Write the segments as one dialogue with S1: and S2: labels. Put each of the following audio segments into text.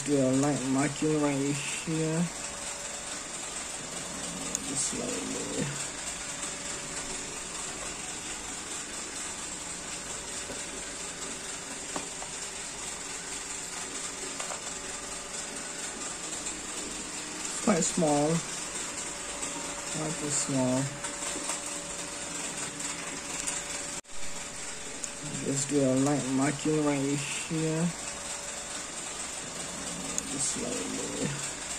S1: do a light marking right here. Just slightly. Quite small, not too small. Just do a light marking right here. Just slightly.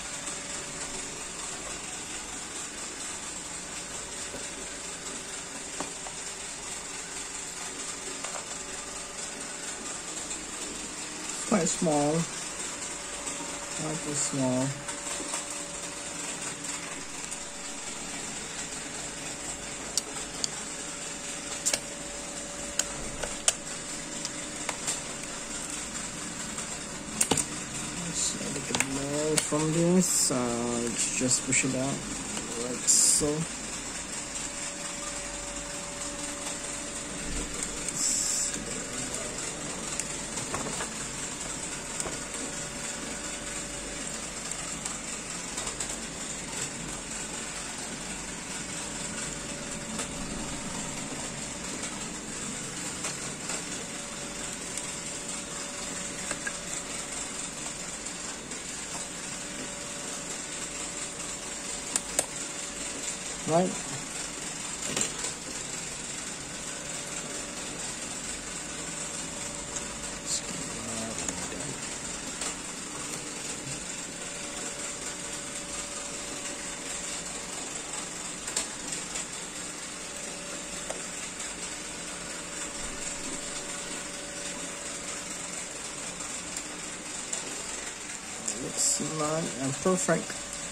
S1: Quite small, not too small. From this, just push it out like so. Right. Looks nice and perfect.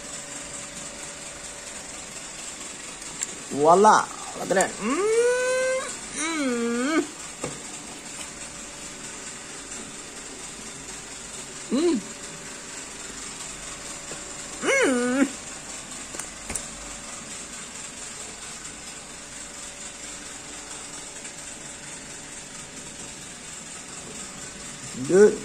S1: Voila! Look at that. Good.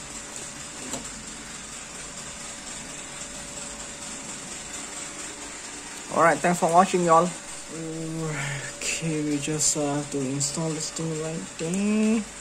S1: Alright, thanks for watching, y'all. Okay, we just have to install this thing right there.